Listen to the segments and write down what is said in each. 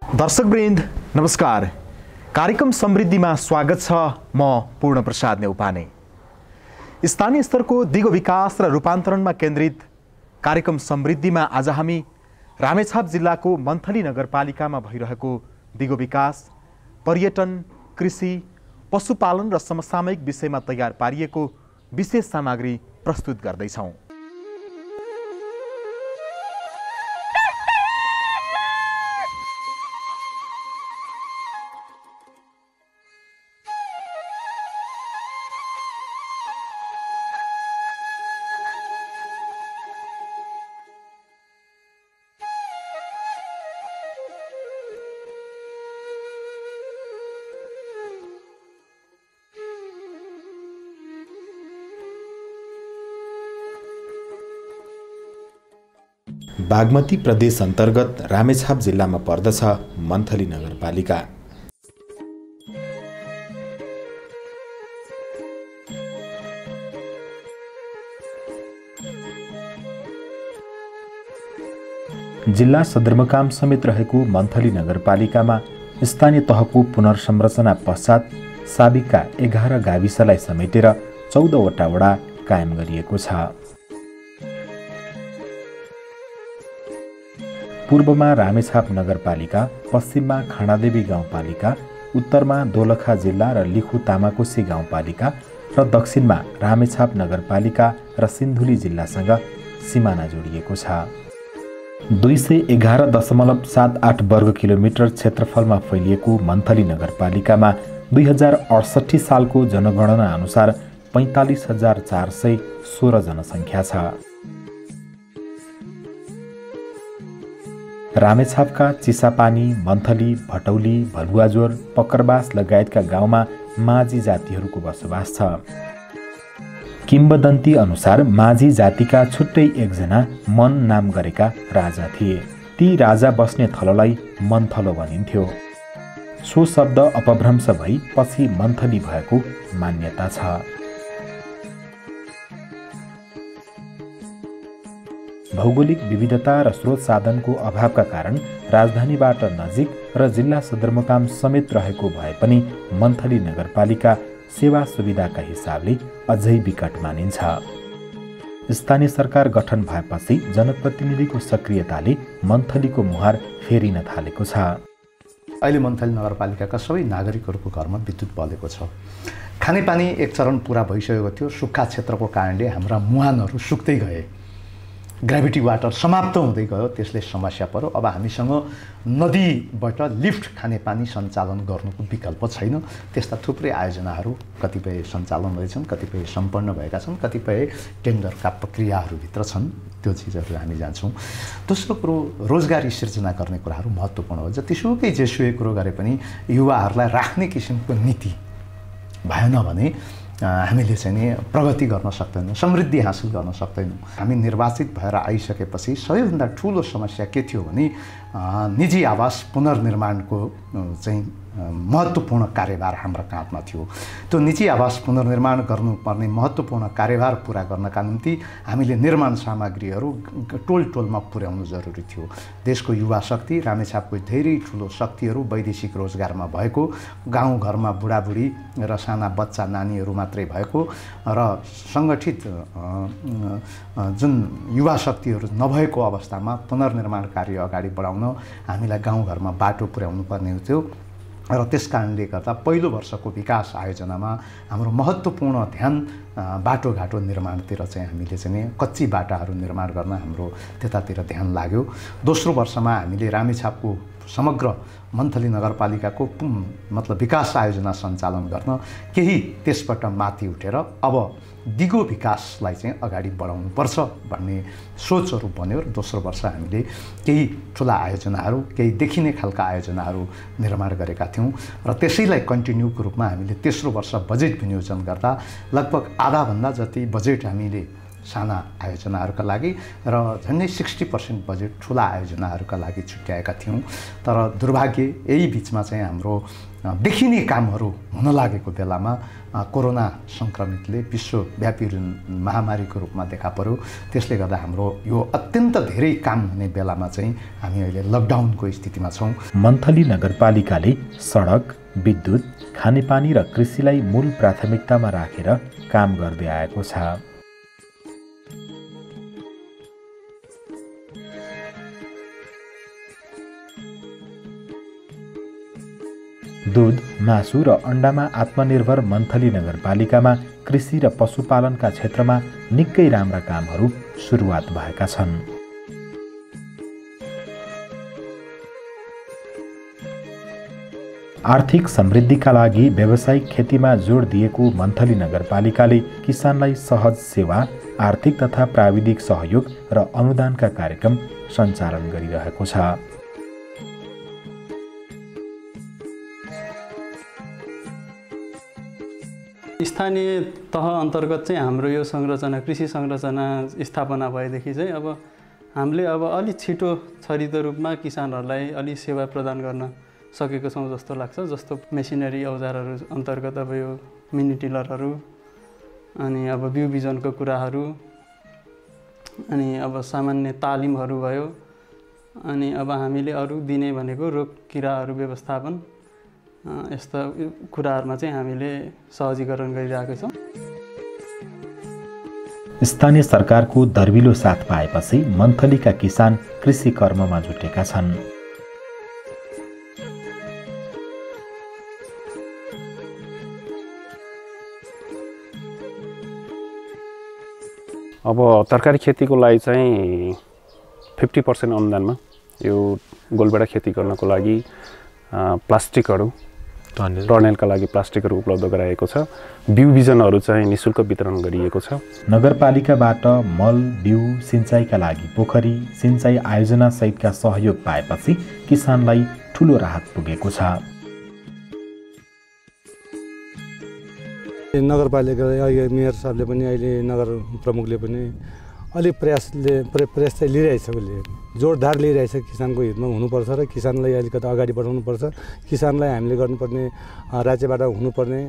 दर्शकवृन्द नमस्कार। कार्यक्रम समृद्धिमा स्वागत छ। म पूर्ण प्रसाद नेउपाने। स्थानीय स्तरको दिगो विकास र रूपान्तरणमा केन्द्रित कार्यक्रम समृद्धिमा आज हामी रामेछाप जिल्लाको मन्थली नगरपालिकामा भइरहेको दिगो विकास, पर्यटन, कृषि, पशुपालन र समसामयिक विषयमा तयार पारिएको विशेष सामग्री प्रस्तुत गर्दैछौँ। बागमती प्रदेश अन्तर्गत रामेछाप जिल्लामा पर्दछ मन्थली नगरपालिका। जिल्ला सदरमुकाम समेत रहेको मन्थली नगरपालिकामा स्थानीय तहको पुनर्संरचना पश्चात साबिकका 11 गाविसलाई समेटेर 14वटा वडा कायम गरिएको छ। पूर्वमा रामेछाप नगरपालिका, पश्चिममा खाँडादेवी गाउँपालिका, उत्तरमा दोलखा जिल्ला र लिखु तामाकोसी गाउँपालिका र दक्षिणमा रामेछाप नगरपालिका र सिन्धुली जिल्लासँग सिमाना जोडिएको छ। 211.78 वर्ग किलोमिटर क्षेत्रफलमा फैलिएको मन्थली नगरपालिकामा 2068 सालको जनगणना अनुसार 45,416 जनसङ्ख्या छ। रामेछापका चिसापानी, मन्थली, भटौली, भलुवाजोर, पकरबास लगायतका गाउँमा माझी जातिहरूको बसोबास छ। किम्बदन्ती अनुसार माझी जातिका छुट्टै एकजना मन नाम गरेका राजा थिए। ती राजा बस्ने थलोलाई मनथलो भनिन्थ्यो। सो शब्द अपभ्रंश भई पछि मन्थली भएको मान्यता छ। भौगोलिक विविधता र स्रोत साधनको अभावका कारण राजधानीबाट नजिक र जिल्ला सदरमुकाम समेत रहेको भए पनि मन्थली नगरपालिका सेवा सुविधाका हिसाबले अझै विकट मानिन्छ। स्थानीय सरकार गठन भएपछि जनप्रतिनिधिको सक्रियताले मन्थलीको मुहार फेरिन थालेको छ। अहिले मन्थली नगरपालिकाका सबै नागरिकहरूको घरमा विद्युत बलेको छ। खानेपानी एक चरण पुरा भइसकेको थियो। सुक्खा क्षेत्रको कारणले हाम्रा मुहानहरू सुक्दै गए। ग्राभिटी वाटर समाप्त हुँदै गयो। त्यसले समस्या पर्यो। अब हामीसँग नदीबाट लिफ्ट खानेपानी सञ्चालन गर्नुको विकल्प छैन। त्यस्ता थुप्रै आयोजनाहरू कतिपय सञ्चालन भएछन्, कतिपय सम्पन्न भएका छन्, कतिपय टेन्डरका प्रक्रियाहरूभित्र छन्। त्यो चिजहरू हामी जान्छौँ। दोस्रो कुरो, रोजगारी सिर्जना गर्ने कुराहरू महत्त्वपूर्ण हो। जतिसुकै जेसुकै कुरो गरे पनि युवाहरूलाई राख्ने किसिमको नीति भएन भने हामीले चाहिँ नि प्रगति गर्न सक्दैनौँ, समृद्धि हासिल गर्न सक्दैनौँ। हामी निर्वाचित भएर आइसकेपछि सबैभन्दा ठुलो समस्या के थियो भने निजी आवास पुनर्निर्माणको चाहिँ महत्त्वपूर्ण कार्यभार हाम्रो काँधमा थियो। त्यो निजी आवास पुनर्निर्माण गर्नुपर्ने महत्त्वपूर्ण कार्यभार पुरा गर्नका निम्ति हामीले निर्माण सामग्रीहरू टोल टोलमा पुर्याउनु जरुरी थियो। देशको युवा शक्ति, रामेछापको धेरै ठुलो शक्तिहरू वैदेशिक रोजगारमा भएको, गाउँघरमा बुढाबुढी र साना बच्चा नानीहरू मात्रै भएको र सङ्गठित जुन युवा शक्तिहरू नभएको अवस्थामा पुनर्निर्माण कार्य अगाडि बढाउन हामीलाई गाउँघरमा बाटो पुर्याउनु पर्ने थियो। र त्यस कारणले गर्दा पहिलो वर्षको विकास आयोजनामा हाम्रो महत्त्वपूर्ण ध्यान बाटोघाटो निर्माणतिर चाहिँ हामीले चाहिँ कच्ची बाटाहरू निर्माण गर्न हाम्रो त्यतातिर ध्यान लाग्यो। दोस्रो वर्षमा हामीले रामेछापको समग्र मन्थली नगरपालिकाको मतलब विकास आयोजना सञ्चालन गर्न केही त्यसबाट माथि उठेर अब दिगो विकासलाई चाहिँ अगाडि बढाउनुपर्छ भन्ने सोचहरू बन्यो। र दोस्रो वर्ष हामीले केही ठुला आयोजनाहरू, केही देखिने खालका आयोजनाहरू निर्माण गरेका थियौँ र त्यसैलाई कन्टिन्यूको रूपमा हामीले तेस्रो वर्ष बजेट विनियोजन गर्दा लगभग आधाभन्दा जति बजेट हामीले साना आयोजनाहरूका लागि र झन्डै 60% बजेट ठुला आयोजनाहरूका लागि छुट्याएका थियौँ। तर दुर्भाग्य यही बिचमा चाहिँ हाम्रो देखिने कामहरू हुन लागेको बेलामा कोरोना सङ्क्रमितले विश्वव्यापी महामारीको रूपमा देखा पर्यो। त्यसले गर्दा हाम्रो यो अत्यन्त धेरै काम हुने बेलामा चाहिँ हामी अहिले लकडाउनको स्थितिमा छौँ। मन्थली नगरपालिकाले सडक, विद्युत, खानेपानी र कृषिलाई मूल प्राथमिकतामा राखेर काम गर्दै आएको छ। दूध, मासु र अण्डामा आत्मनिर्भर मन्थली नगरपालिकामा कृषि र पशुपालनका क्षेत्रमा निकै राम्रा कामहरू सुरुवात भएका छन्। आर्थिक समृद्धिका लागि व्यावसायिक खेतीमा जोड दिएको मन्थली नगरपालिकाले किसानलाई सहज सेवा, आर्थिक तथा प्राविधिक सहयोग र अनुदानका कार्यक्रम सञ्चालन गरिरहेको छ। स्थानीय तह अन्तर्गत चाहिँ हाम्रो यो संरचना कृषि संरचना स्थापना भएदेखि चाहिँ अब हामीले अलि छिटो छरितो रूपमा किसानहरूलाई अलि सेवा प्रदान गर्न सकेको छौँ जस्तो लाग्छ। जस्तो मेसिनरी औजारहरू अन्तर्गत अब यो मिनी टिलरहरू, अनि अब बिउ बिजनको कुराहरू, अनि अब सामान्य तालिमहरू भयो, अनि अब हामीले अरू दिने भनेको रोग किराहरू व्यवस्थापन, यस्ता कुराहरूमा चाहिँ हामीले सहजीकरण गरिरहेका छौँ। स्थानीय सरकारको दर्विलो साथ पाएपछि मन्थलीका किसान कृषि कर्ममा जुटेका छन्। अब तरकारी खेतीको लागि चाहिँ 50% अनुदानमा यो गोलबेडा खेती गर्नको लागि प्लास्टिकहरू, टर्नेलका लागि प्लास्टिकहरू उपलब्ध गराएको छ। बिउ बिजनहरू चाहिँ निःशुल्क वितरण गरिएको छ। नगरपालिकाबाट मल, बिउ, सिँचाइका लागि पोखरी, सिँचाइ आयोजना सहितका सहयोग पाएपछि किसानलाई ठूलो राहत पुगेको छ। नगरपालिका मेयर साहबले पनि अहिले नगर प्रमुखले पनि अलिक प्रयास चाहिँ लिइरहेछ। उसले जोडदार लिइरहेछ। किसानको हितमा हुनुपर्छ र किसानलाई अलिकति अगाडि बढाउनुपर्छ। किसानलाई हामीले गर्नुपर्ने राज्यबाट हुनुपर्ने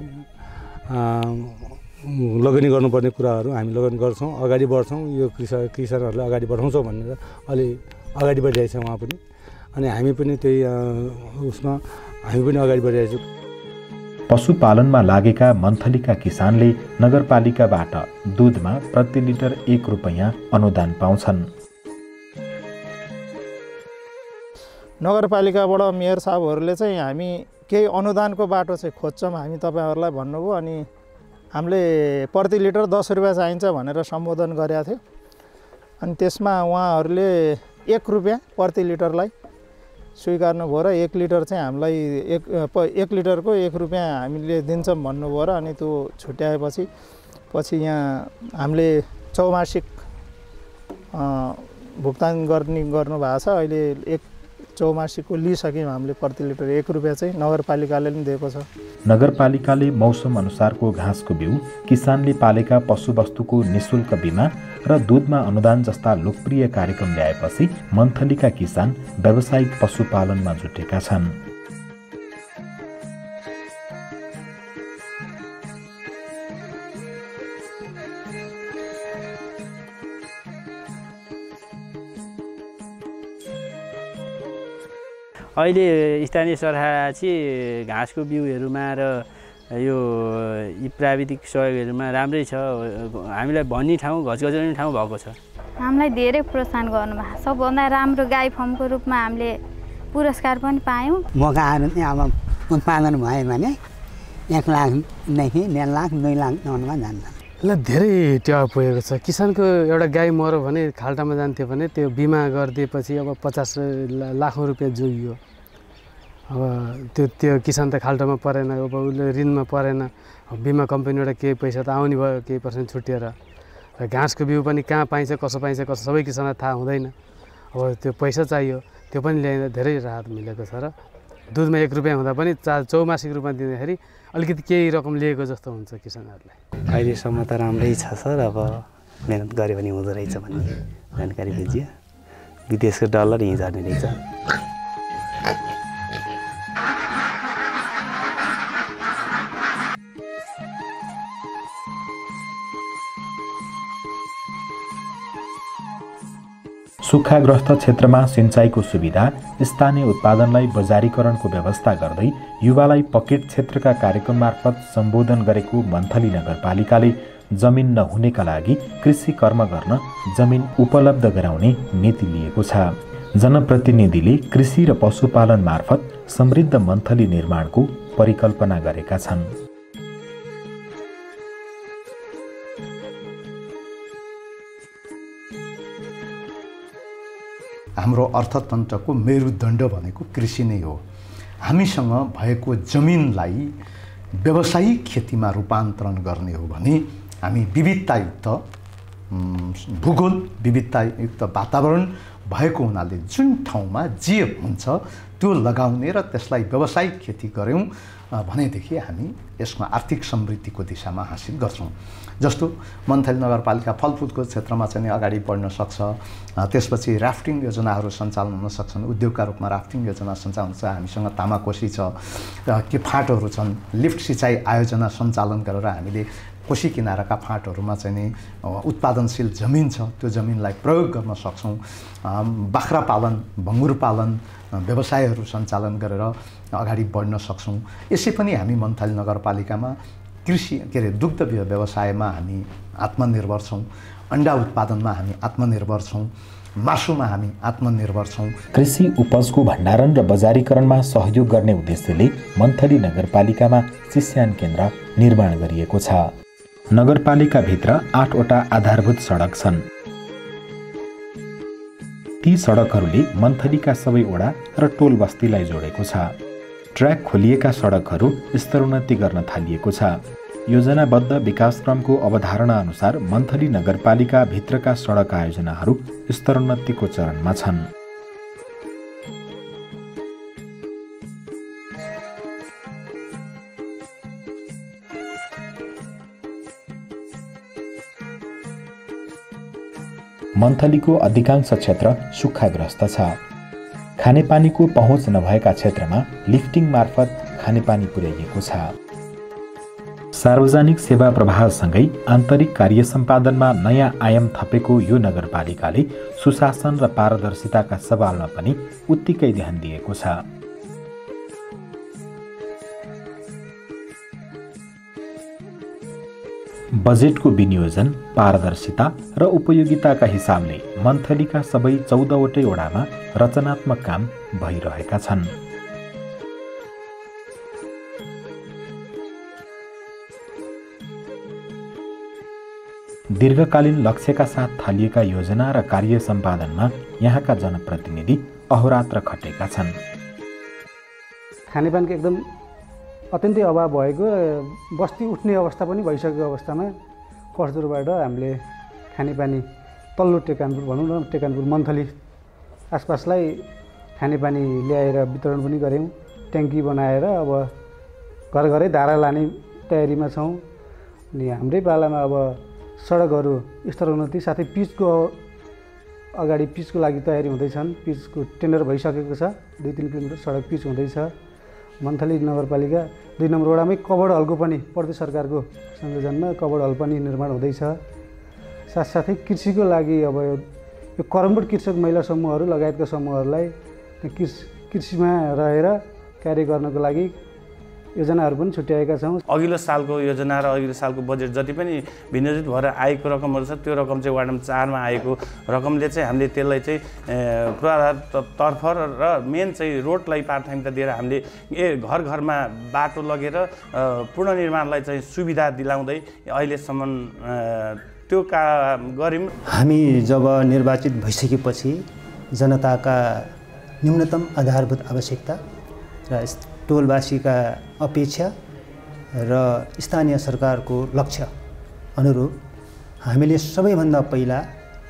लगानी गर्नुपर्ने कुराहरू हामी लगानी गर्छौँ, अगाडि बढ्छौँ। यो किसानहरूलाई अगाडि बढाउँछौँ भनेर अलि अगाडि बढिरहेछ उहाँ पनि, अनि हामी पनि त्यही उसमा हामी पनि अगाडि बढिरहेछौँ। पशुपालनमा लागेका मन्थलीका किसानले नगरपालिकाबाट दुधमा प्रति लिटर 1 रुपैयाँ अनुदान पाउँछन्। नगरपालिकाबाट मेयर साहबहरूले चाहिँ हामी केही अनुदानको बाटो चाहिँ खोज्छौँ हामी तपाईँहरूलाई भन्नुभयो, अनि हामीले प्रति लिटर 10 रुपियाँ चाहिन्छ भनेर सम्बोधन गरेका थियो। अनि त्यसमा उहाँहरूले 1 रुपियाँ प्रति लिटरलाई स्वीकार्नुभयो र 1 लिटर चाहिँ हामीलाई 1 लिटरको 1 रुपियाँ हामीले दिन्छौँ भन्नुभयो र अनि त्यो छुट्याएपछि यहाँ हामीले चौमासिक भुक्तान गर्नुभएको छ। अहिले 1 चौमासिकको लिइसक्यौँ हामीले। प्रति लिटर 1 रुपियाँ चाहिँ नगरपालिकाले पनि दिएको छ। नगरपालिकाले मौसम अनुसारको घाँसको बिउ, किसानले पालेका पशुवस्तुको निःशुल्क बिमा र दुधमा अनुदान जस्ता लोकप्रिय कार्यक्रम ल्याएपछि मन्थलीका किसान व्यावसायिक पशुपालनमा जुटेका छन्। अहिले स्थानीय सरकार चाहिँ घाँसको बिउहरूमा र यो प्राविधिक सहयोगहरूमा राम्रै छ। हामीलाई भन्ने ठाउँ घचघचाउने ठाउँ भएको छ। हामीलाई धेरै प्रोत्साहन गर्नुभएको छ। सबभन्दा राम्रो गाई फार्मको रूपमा हामीले पुरस्कार पनि पायौँ। मौका आएर अब उत्पादन भयो भने 1 लाखदेखि 1.5 लाख 2 लाखसम्ममा जान्छ। यसलाई धेरै टेवा पुगेको छ। किसानको एउटा गाई मऱ्यो भने खाल्टामा जान्थ्यो भने त्यो बिमा गरिदिएपछि अब 50 लाखौँ रुपियाँ जोगियो। अब त्यो किसान त खाल्टामा परेन, अब उसले ऋणमा परेन। बिमा कम्पनीबाट केही पैसा त आउने भयो, केही पर्सेन्ट छुटिएर। र घाँसको बिउ पनि कहाँ पाइन्छ, कसो सबै किसानलाई थाहा हुँदैन। अब त्यो पैसा चाहियो, त्यो पनि ल्याइँदा धेरै राहत मिलेको छ। र दुधमा 1 रुपियाँ हुँदा पनि चौमासिक रूपमा दिँदाखेरि अलिकति केही रकम लिएको जस्तो हुन्छ किसानहरूलाई। अहिलेसम्म त राम्रै छ सर। अब मेहनत गऱ्यो भने हुँदो रहेछ भन्ने जानकारी बुझ्यो। विदेशको डलर यहीँ झर्ने रहेछ। सुक्खाग्रस्त क्षेत्रमा सिँचाइको सुविधा, स्थानीय उत्पादनलाई बजारीकरणको व्यवस्था गर्दै युवालाई पकेट क्षेत्रका कार्यक्रम मार्फत सम्बोधन गरेको मन्थली नगरपालिकाले जमिन नहुनेका लागि कृषि कर्म गर्न जमिन उपलब्ध गराउने नीति लिएको छ। जनप्रतिनिधिले कृषि र पशुपालन मार्फत समृद्ध मन्थली निर्माणको परिकल्पना गरेका छन्। हाम्रो अर्थतन्त्रको मेरुदण्ड भनेको कृषि नै हो। हामीसँग भएको जमिनलाई व्यावसायिक खेतीमा रूपान्तरण गर्ने हो भने हामी विविधतायुक्त भूगोल, विविधतायुक्त वातावरण भएको हुनाले जुन ठाउँमा जे हुन्छ त्यो लगाउने र त्यसलाई व्यावसायिक खेती गऱ्यौँ भनेदेखि हामी यसमा आर्थिक समृद्धिको दिशामा हासिल गर्छौँ। जस्तो मन्थली नगरपालिका फलफुलको क्षेत्रमा चाहिँ अगाडि बढ्न सक्छ। त्यसपछि राफ्टिङ योजनाहरू सञ्चालन हुन सक्छन्। उद्योगका रूपमा राफ्टिङ योजना सञ्चालन छ। हामीसँग तामाकोसी छ, के फाँटहरू छन्। लिफ्ट सिँचाइ आयोजना सञ्चालन गरेर हामीले कोशी किनाराका फाँटहरूमा चाहिँ नि उत्पादनशील जमिन छ, त्यो जमिनलाई प्रयोग गर्न सक्छौँ। बाख्रा पालन, भङ्गुर पालन व्यवसायहरू सञ्चालन गरेर अगाडि बढ्न सक्छौँ। यसै पनि हामी मन्थली नगरपालिकामा कृषि दुग्ध व्यवसायमा हामी आत्मनिर्भर छौँ। अन्डा उत्पादनमा हामी आत्मनिर्भर छौँ। मासुमा हामी आत्मनिर्भर छौँ। कृषि उपजको भण्डारण र बजारीकरणमा सहयोग गर्ने उद्देश्यले मन्थली नगरपालिकामा शिष्यान केन्द्र निर्माण गरिएको छ। नगरपालिकाभित्र 8वटा आधारभूत सडक छन्। ती सडकहरूले मन्थलीका सबै वडा र टोल बस्तीलाई जोडेको छ। ट्र्याक खोलिएका सडकहरू स्तरोन्नति गर्न थालिएको छ। योजनाबद्ध विकासक्रमको अवधारणा अनुसार मन्थली नगरपालिका भित्रका सडक आयोजनाहरू स्तरोन्नतिको चरणमा छन्। मन्थलीको अधिकांश क्षेत्र सुक्खाग्रस्त छ। खानेपानीको पहुँच नभएका क्षेत्रमा लिफ्टिङ मार्फत खानेपानी पुर्याइएको छ। सार्वजनिक सेवा प्रवाहसँगै आन्तरिक कार्य सम्पादनमा नयाँ आयाम थपेको यो नगरपालिकाले सुशासन र पारदर्शिताका सवालमा पनि उत्तिकै ध्यान दिएको छ। बजेटको विनियोजन, पारदर्शिता र उपयोगिताका हिसाबले मन्थलीका सबै 14वटै वडामा रचनात्मक काम भइरहेका छन्। दीर्घकालीन लक्ष्यका साथ थालिएका योजना र कार्य सम्पादनमा यहाँका जनप्रतिनिधि अहोरात्र खटेका छन्। खानेपानीको एकदम अत्यन्तै अभाव भएको, बस्ती उठ्ने अवस्था पनि भइसकेको अवस्थामा कसदुरबाट हामीले खानेपानी तल्लो टेकानपुर भनौँ न, टेकानपुर मन्थली आसपासलाई खानेपानी ल्याएर वितरण पनि गऱ्यौँ। ट्याङ्की बनाएर अब घर घरै धारा लाने तयारीमा छौँ। अनि हाम्रै पालामा अब सडकहरू स्तरोन्नति साथै पिचको अगाडि पिचको लागि तयारी हुँदैछन्। पिचको टेन्डर भइसकेको छ। 2-3 किलोमिटर सडक पिच हुँदैछ। मन्थली नगरपालिका 2 नम्बर वडामै कभर्ड हलको पनि प्रदेश सरकारको संयोजनमा कभर्ड हल पनि निर्माण हुँदैछ। साथसाथै कृषिको लागि अब यो कर्मठ कृषक महिला समूहहरू लगायतका समूहहरूलाई कृषिमा रहेर कार्य गर्नको लागि योजनाहरू पनि छुट्याएका छौँ। अघिल्लो सालको योजना र अघिल्लो सालको बजेट जति पनि विनियोजित भएर आएको रकमहरू छ, त्यो रकम चाहिँ वार्ड नम्बर 4 मा आएको रकमले चाहिँ हामीले त्यसलाई चाहिँ पूर्वाधार तर्फ र मेन चाहिँ रोडलाई प्राथमिकता दिएर हामीले घर घरमा बाटो लगेर पुनर्निर्माणलाई चाहिँ सुविधा दिलाउँदै अहिलेसम्म त्यो काम गऱ्यौँ। हामी जब निर्वाचित भइसकेपछि जनताका न्यूनतम आधारभूत आवश्यकता र टोलवासीका अपेक्षा र स्थानीय सरकारको लक्ष्य अनुरूप हामीले सबैभन्दा पहिला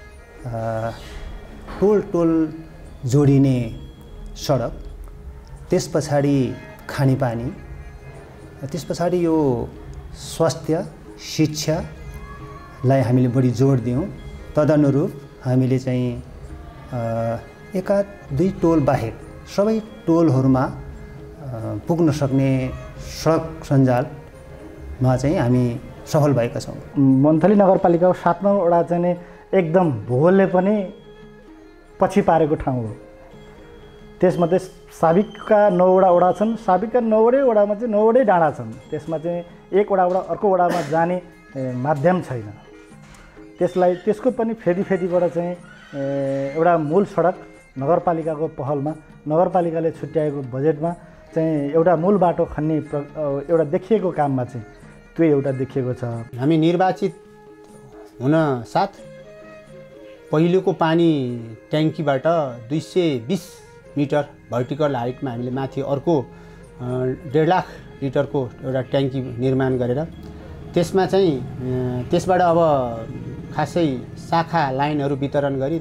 टोल जोडिने सडक, त्यस पछाडि खानेपानी, त्यस पछाडि यो स्वास्थ्य, शिक्षा लाई हामीले बढी जोड दियौँ। तदनुरूप हामीले चाहिँ एका 2 टोल बाहेक सबै टोलहरूमा पुग्न सक्ने सडक सञ्जालमा चाहिँ हामी सफल भएका छौँ। मन्थली नगरपालिकाको 7 नम्बर वडा चाहिँ एकदम भूगोलले पनि पछि पारेको ठाउँ हो। त्यसमध्ये साबिकका 9 वडा छन्। साबिकका 9 वडामा चाहिँ 9 डाँडा छन्। त्यसमा चाहिँ एक वडाबाट अर्को वडामा जाने माध्यम छैन। त्यसको पनि फेदीबाट चाहिँ एउटा मूल सडक नगरपालिकाको पहलमा नगरपालिकाले छुट्याएको बजेटमा चाहिँ एउटा मूल बाटो खन्ने एउटा देखिएको काममा चाहिँ त्यो एउटा देखिएको छ। हामी निर्वाचित हुन साथ पहिलेको पानी ट्याङ्कीबाट 220 मिटर भर्टिकल हाइटमा हामीले माथि अर्को 1.5 लाख लिटरको एउटा ट्याङ्की निर्माण गरेर त्यसमा चाहिँ त्यसबाट अब खासै शाखा लाइनहरू वितरण गरी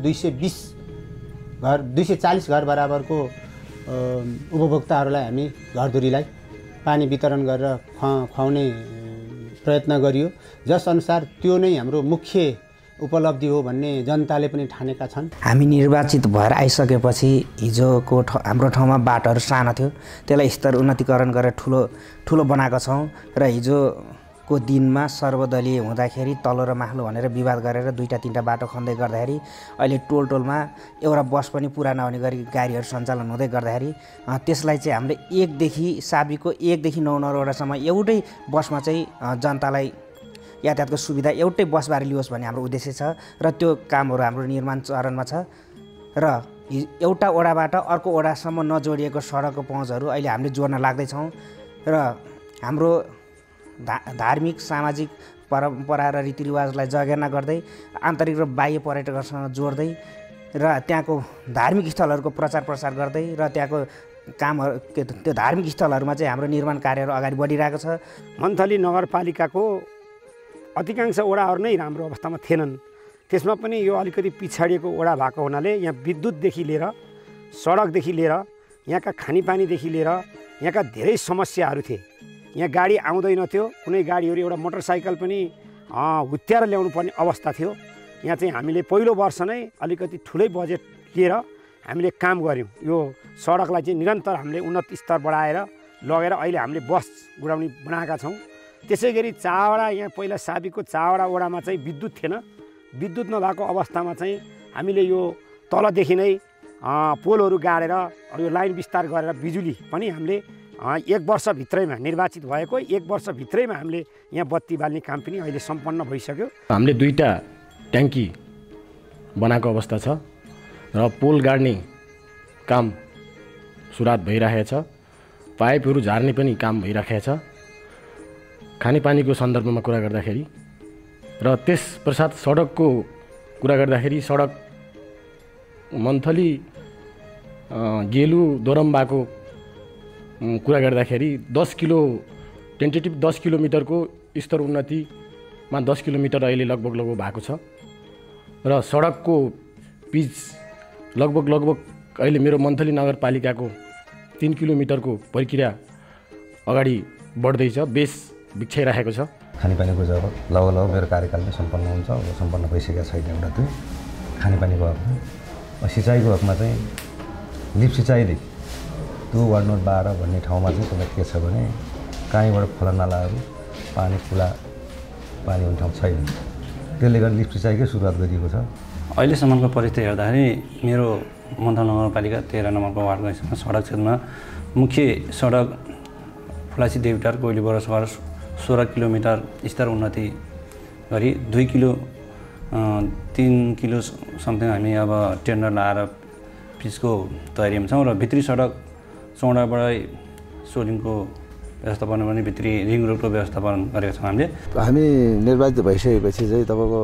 240 घर बराबरको उपभोक्ताहरूलाई हामी घरधुरीलाई पानी वितरण गरेर खुवाउने प्रयत्न गरियो। जसअनुसार त्यो नै हाम्रो मुख्य उपलब्धि हो भन्ने जनताले पनि ठानेका छन्। हामी निर्वाचित भएर आइसकेपछि हिजोको हाम्रो ठाउँमा बाटोहरू सानो थियो, त्यसलाई स्तर उन्नतीकरण गरेर ठुलो बनाएका छौँ र हिजोको दिनमा सर्वदलीय हुँदाखेरि तल्लो र माथिल्लो भनेर विवाद गरेर 2-3 बाटो खन्दै गर्दाखेरि अहिले टोलमा एउटा बस पनि पुरा नहुने गरी गाडीहरू सञ्चालन हुँदै गर्दाखेरि त्यसलाई चाहिँ हामीले 1 साबिकको 1 देखि 9 नम्बरवटासम्म एउटै बसमा चाहिँ जनतालाई यातायातको सुविधा एउटै बसबारे लियोस् भन्ने हाम्रो उद्देश्य छ र त्यो कामहरू हाम्रो निर्माण चरणमा छ र एउटा वडाबाट अर्को वडासम्म नजोडिएको सडकको पहुँचहरू अहिले हामीले जोड्न लाग्दैछौँ र हाम्रो धार्मिक सामाजिक परम्परा र रीतिरिवाजलाई जगेर्ना गर्दै आन्तरिक र बाह्य पर्यटकहरूसँग जोड्दै र त्यहाँको धार्मिक स्थलहरूको प्रचार प्रसार गर्दै र त्यहाँको कामहरू त्यो धार्मिक स्थलहरूमा चाहिँ हाम्रो निर्माण कार्यहरू अगाडि बढिरहेको छ। मन्थली नगरपालिकाको अधिकांश वडाहरू नै राम्रो अवस्थामा थिएनन्। त्यसमा पनि यो अलिकति पिछाडिएको वडा भएको हुनाले यहाँ विद्युतदेखि लिएर सडकदेखि लिएर यहाँका खानेपानीदेखि लिएर यहाँका धेरै समस्याहरू थिए। यहाँ गाडी आउँदैन थियो, कुनै गाडीहरू एउटा मोटरसाइकल पनि हुत्याएर ल्याउनु पर्ने अवस्था थियो। यहाँ चाहिँ हामीले पहिलो वर्ष नै अलिकति ठुलै बजेट लिएर हामीले काम गऱ्यौँ। यो सडकलाई चाहिँ निरन्तर हामीले उन्नत स्तर बढाएर लगेर अहिले हामीले बस गुडाउने बनाएका छौँ। त्यसै गरी चावडा यहाँ पहिला साबिकको चावडा वडामा चाहिँ विद्युत थिएन। विद्युत नभएको अवस्थामा चाहिँ हामीले यो तलदेखि नै पोलहरू गाडेर यो लाइन विस्तार गरेर बिजुली पनि हामीले 1 वर्षभित्रैमा निर्वाचित भएको 1 वर्षभित्रैमा हामीले यहाँ बत्ती बाल्ने काम पनि अहिले सम्पन्न भइसक्यो। हामीले 2टा ट्याङ्की बनाएको अवस्था छ र पोल गाड्ने काम सुरुवात भइरहेको छ। पाइपहरू झार्ने पनि काम भइरहेको छ। खानेपानीको सन्दर्भमा कुरा गर्दाखेरि र त्यस पश्चात सडकको कुरा गर्दाखेरि सडक मन्थली गेलु दोरम्बाको कुरा गर्दाखेरि 10 टेन्टेटिभ 10 किलोमिटरको स्तर उन्नतिमा 10 किलोमिटर अहिले लगभग भएको छ र सडकको पिच लगभग अहिले मेरो मन्थली नगरपालिकाको 3 किलोमिटरको प्रक्रिया अगाडि बढ्दैछ, बेस बिछाइरहेको छ। खानेपानीको जब लगभग मेरो कार्यकालमै सम्पन्न हुन्छ, अब सम्पन्न भइसकेको छैन एउटा त्यो खानेपानीको हकमा। सिँचाइको हकमा चाहिँ लिफ्ट सिँचाइदेखि त्यो वार्ड नम्बर 12 भन्ने ठाउँमा चाहिँ तपाईँ के छ भने कहीँबाट खोला नालाहरू खुला पानी हुने ठाउँ छैन। त्यसले गर्दा लिफ्ट सिँचाइकै सुरुवात गरिएको छ। अहिलेसम्मको परिस्थिति हेर्दाखेरि मेरो मन्थली नगरपालिका 13 नम्बरको वार्डको सडक क्षेत्रमा मुख्य सडक फुलासी देवटार कोइलीबाट 16 किलोमिटर स्तर उन्नति गरी 2 किलो 3 किलो समथिङ हामी अब टेन्डर लाएर पिचको तयारीमा छौँ र भित्री सडक चौडाबाटै सोलिङको व्यवस्थापन पनि भित्री रिङ रोडको व्यवस्थापन गरेका छौँ हामीले। हामी निर्वाचित भइसकेपछि चाहिँ तपाईँको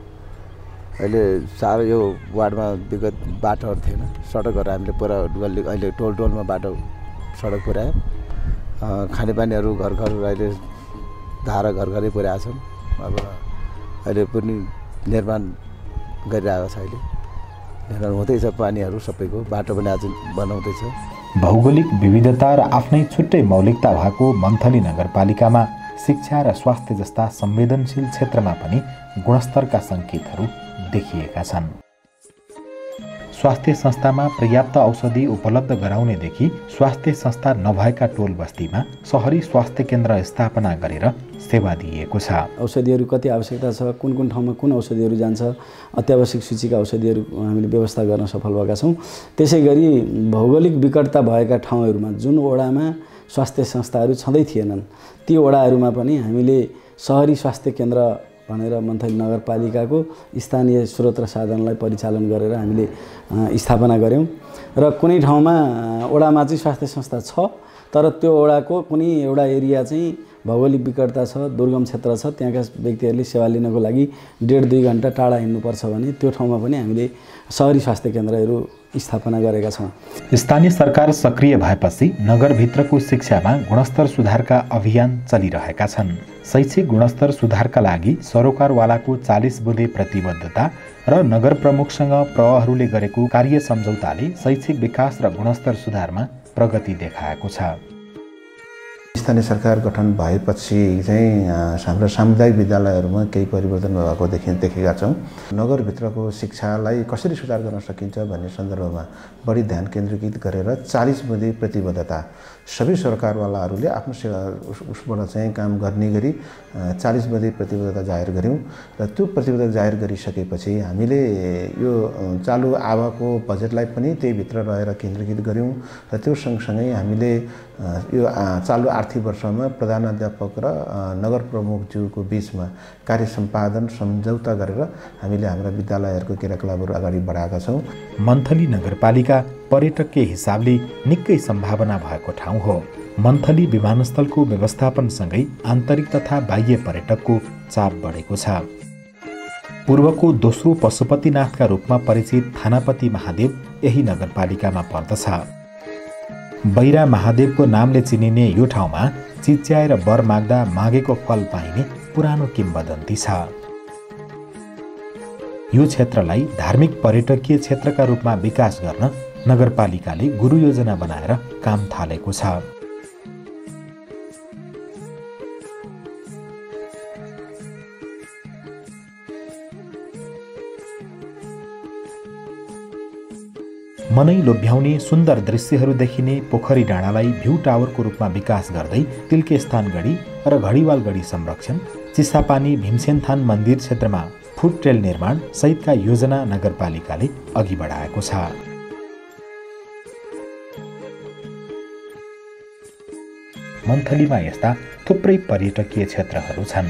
अहिले साह्रो यो वार्डमा विगत बाटोहरू थिएन, सडकहरू हामीले पुरा अहिले टोलमा बाटो सडक पुऱ्यायौँ। खानेपानीहरू घर अहिले धारा घरै पुर्याएको छन्। अब अहिले पनि निर्माण गरिरहेको छ। अहिले निर्माण हुँदैछ, पानीहरू सबैको बाटो पनि आज बनाउँदैछ। भौगोलिक विविधता र आफ्नै छुट्टै मौलिकता भएको मन्थली नगरपालिकामा शिक्षा र स्वास्थ्य जस्ता संवेदनशील क्षेत्रमा पनि गुणस्तरका सङ्केतहरू देखिएका छन्। स्वास्थ्य संस्थामा पर्याप्त औषधि उपलब्ध गराउनेदेखि स्वास्थ्य संस्था नभएका टोल बस्तीमा सहरी स्वास्थ्य केन्द्र स्थापना गरेर सेवा दिएको छ। औषधिहरू कति आवश्यकता छ, कुन कुन ठाउँमा कुन औषधिहरू जान्छ, अत्यावश्यक सूचीका औषधिहरू हामीले व्यवस्था गर्न सफल भएका छौँ। त्यसै गरी भौगोलिक विकटता भएका ठाउँहरूमा जुन वडामा स्वास्थ्य संस्थाहरू छँदै थिएनन् ती वडाहरूमा पनि हामीले सहरी स्वास्थ्य केन्द्र भनेर मन्थली नगरपालिकाको स्थानीय स्रोत र साधनलाई परिचालन गरेर हामीले स्थापना गऱ्यौँ र कुनै ठाउँमा वडामा चाहिँ स्वास्थ्य संस्था छ तर त्यो वडाको कुनै एउटा एरिया चाहिँ भौगोलिक विकटता छ, दुर्गम क्षेत्र छ, त्यहाँका व्यक्तिहरूले सेवा लिनको लागि 1.5-2 घन्टा टाढा हिँड्नुपर्छ भने त्यो ठाउँमा पनि हामीले सहरी स्वास्थ्य केन्द्रहरू स्थापना गरेका छौँ। स्थानीय सरकार सक्रिय भएपछि नगरभित्रको शिक्षामा गुणस्तर सुधारका अभियान चलिरहेका छन्। शैक्षिक गुणस्तर सुधारका लागि सरोकारवालाको 40 बुँदे प्रतिबद्धता र नगर प्रमुखसँग प्रहरूले गरेको कार्य सम्झौताले शैक्षिक विकास र गुणस्तर सुधारमा प्रगति देखाएको छ। स्थानीय सरकार गठन भएपछि चाहिँ हाम्रो सामुदायिक विद्यालयहरूमा केही परिवर्तन भएको देखेका छौँ। नगरभित्रको शिक्षालाई कसरी सुधार गर्न सकिन्छ भन्ने सन्दर्भमा बढी ध्यान केन्द्रीकृत गरेर 40 बुँदे प्रतिबद्धता सबै सरकारवालाहरूले आफ्नो सेवा उसबाट चाहिँ काम गर्ने गरी 40 बुँदे प्रतिबद्धता जाहेर गऱ्यौँ र त्यो प्रतिबद्धता जाहेर गरिसकेपछि हामीले यो चालु आवको बजेटलाई पनि त्यही भित्र रहेर केन्द्रीकृत गऱ्यौँ र त्यो सँगसँगै हामीले यो चालु आर्थिक वर्षमा प्रधानाध्यापक र नगर प्रमुखज्यूको बीचमा कार्य सम्पादन सम्झौता गरेर हामीले हाम्रा विद्यालयहरूको क्रियाकलापहरू अगाडि बढाएका छौँ। मन्थली नगरपालिका पर्यटकीय हिसाबले निकै सम्भावना भएको ठाउँ हो। मन्थली विमानस्थलको व्यवस्थापनसँगै आन्तरिक तथा बाह्य पर्यटकको चाप बढेको छ। पूर्वको दोस्रो पशुपतिनाथका रूपमा परिचित थानापति महादेव यही नगरपालिकामा पर्दछ। बैरा महादेवको नामले चिनिने यो ठाउँमा चिच्याएर वर माग्दा मागेको फल पाइने पुरानो किम्वदन्ती छ। यो क्षेत्रलाई धार्मिक पर्यटकीय क्षेत्रका रूपमा विकास गर्न नगरपालिकाले गुरु योजना बनाएर काम थालेको छ। मनै लोभ्याउने सुन्दर दृश्यहरू देखिने पोखरी डाँडालाई भ्यू टावरको रूपमा विकास गर्दै तिल्के स्थानगढी र घडिवालगढी संरक्षण, चिसापानी भीमसेनथान मन्दिर क्षेत्रमा फुड ट्रेल निर्माण सहितका योजना नगरपालिकाले अघि बढाएको छ। मन्थलीमा यस्ता थुप्रै पर्यटकीय क्षेत्रहरू छन्।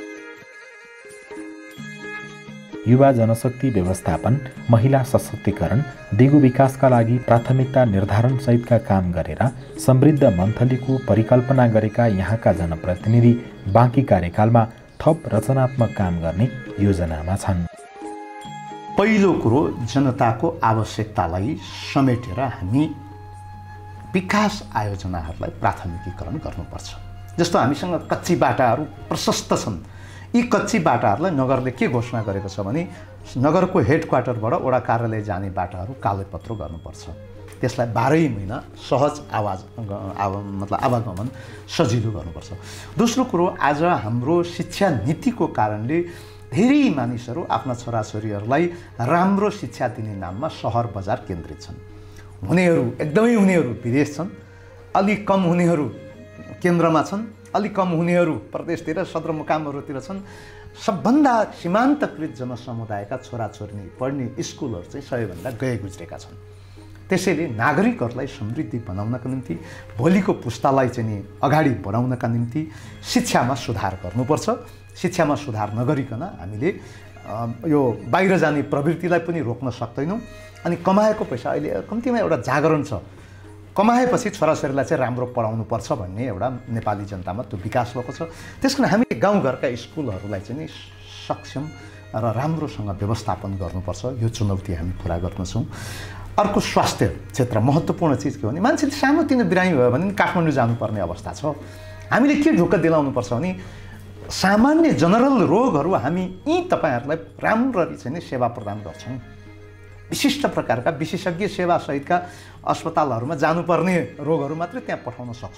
युवा जनशक्ति व्यवस्थापन, महिला सशक्तिकरण, दिगो विकासका लागि प्राथमिकता निर्धारण सहितका काम गरेर समृद्ध मन्थलीको परिकल्पना गरेका यहाँका जनप्रतिनिधि बाँकी कार्यकालमा थप रचनात्मक काम गर्ने योजनामा छन्। पहिलो कुरो जनताको आवश्यकतालाई समेटेर हामी विकास आयोजनाहरूलाई प्राथमिकीकरण गर्नुपर्छ। जस्तो हामीसँग कच्ची बाटाहरू प्रशस्त छन्। यी कच्ची बाटाहरूलाई नगरले के घोषणा गरेको छ भने नगरको हेडक्वार्टरबाट वडा कार्यालय जाने बाटाहरू कागजपत्र गर्नुपर्छ। त्यसलाई 12 महिना सहज आवागमन सजिलो गर्नुपर्छ। दोस्रो कुरो, आज हाम्रो शिक्षा नीतिको कारणले धेरै मानिसहरू आफ्ना छोराछोरीहरूलाई राम्रो शिक्षा दिने नाममा सहर बजार केन्द्रित छन्। एकदमै हुनेहरू विदेश छन्, अलिक कम हुनेहरू केन्द्रमा छन्, अलिक कम हुनेहरू प्रदेशतिर सदरमुकामहरूतिर छन्। सबभन्दा सीमान्तकृत जनसमुदायका छोराछोरी पढ्ने स्कुलहरू चाहिँ सबैभन्दा गए गुज्रेका छन्। त्यसैले नागरिकहरूलाई समृद्धि बनाउनका निम्ति, भोलिको पुस्तालाई चाहिँ अगाडि बढाउनका निम्ति शिक्षामा सुधार गर्नुपर्छ। शिक्षामा सुधार नगरिकन हामीले यो बाहिर जाने प्रवृत्तिलाई पनि रोक्न सक्दैनौँ। अनि कमाएको पैसा अहिले कम्तीमा एउटा जागरण छ, कमाएपछि छोराछोरीलाई चाहिँ राम्रो पढाउनुपर्छ भन्ने एउटा नेपाली जनतामा त्यो विकास भएको छ। त्यसकारण हामीले गाउँघरका स्कुलहरूलाई चाहिँ सक्षम र राम्रोसँग व्यवस्थापन गर्नुपर्छ। यो चुनौती हामी पुरा गर्नेछौँ। अर्को, स्वास्थ्य क्षेत्र महत्त्वपूर्ण चिज के हो भने मान्छेले सानोतिनो बिरामी भयो भने काठमाडौँ जानुपर्ने अवस्था छ। हामीले के ढुक्क दिलाउनुपर्छ भने सामान्य जनरल रोगहरू हामी यी तपाईँहरूलाई राम्ररी चाहिँ सेवा प्रदान गर्छौँ। विशिष्ट प्रकारका विशेषज्ञ सेवा सहितका अस्पतालहरूमा जानुपर्ने रोगहरू मात्रै त्यहाँ पठाउन सक्छौँ।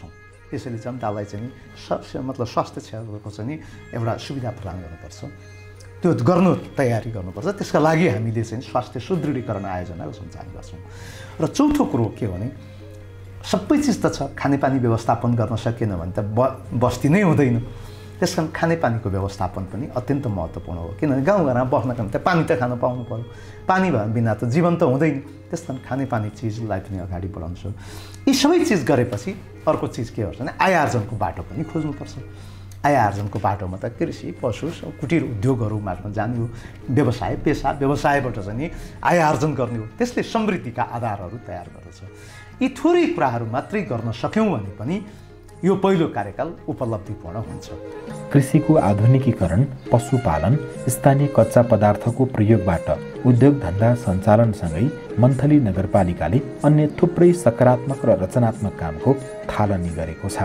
त्यसैले जनतालाई चाहिँ मतलब स्वास्थ्य क्षेत्रको चाहिँ एउटा सुविधा प्रदान गर्नुपर्छ, त्यो गर्नु तयारी गर्नुपर्छ। त्यसका लागि हामीले चाहिँ स्वास्थ्य सुदृढीकरण आयोजनाको सञ्चालन गर्छौँ। र चौथो कुरो के भने सबै चिज त छ, खानेपानी व्यवस्थापन गर्न सकेन भने त बस्ती नै हुँदैन। त्यस कारण खानेपानीको व्यवस्थापन पनि अत्यन्त महत्त्वपूर्ण हो, किनभने गाउँघरमा बस्नको निम्ति पानी त खान पाउनु पऱ्यो, पानी बिना त जीवन त हुँदैन। त्यस कारण खानेपानी चिजलाई पनि अगाडि बढाउँछु। यी सबै चिज गरेपछि अर्को चिज के गर्छ भने आय आर्जनको बाटो पनि खोज्नुपर्छ। आय आर्जनको बाटोमा त कृषि, पशु, कुटीर उद्योगहरूमा जाने हो, व्यवसाय पेसा, व्यवसायबाट चाहिँ आय आर्जन गर्ने हो। त्यसले समृद्धिका आधारहरू तयार गर्दछ। यी थोरै कुराहरू मात्रै गर्न सक्यौँ भने पनि यो पहिलो कार्यकाल उपलब्धिपूर्ण हुन्छ। कृषिको आधुनिकीकरण, पशुपालन, स्थानीय कच्चा पदार्थको प्रयोगबाट उद्योग धन्दा सञ्चालनसँगै मन्थली नगरपालिकाले अन्य थुप्रै सकारात्मक र रचनात्मक कामको थालनी गरेको छ।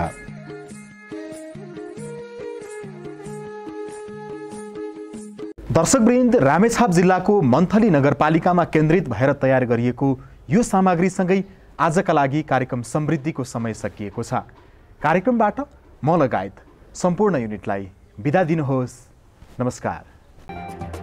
दर्शकवृन्द, रामेछाप जिल्लाको मन्थली नगरपालिकामा केन्द्रित भएर तयार गरिएको यो सामग्रीसँगै आजका लागि कार्यक्रम समृद्धिको समय सकिएको छ। कार्यक्रमबाट म लगायत सम्पूर्ण युनिटलाई बिदा दिनुहोस्। नमस्कार।